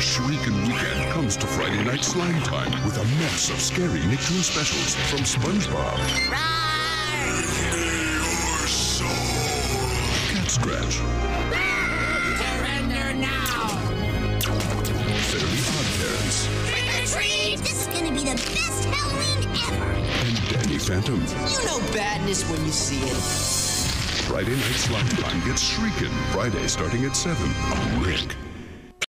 shriekin' weekend comes to Friday Night Slime Time with a mess of scary Nicktoon specials from SpongeBob. Your soul. Cat Scratch. Surrender now! Fairly Odd Parents. Trick or treat! This is gonna be the best Halloween ever! And Danny Phantom. You know badness when you see it. Friday Night Slime Time gets shriekin' Friday starting at 7 on Nick.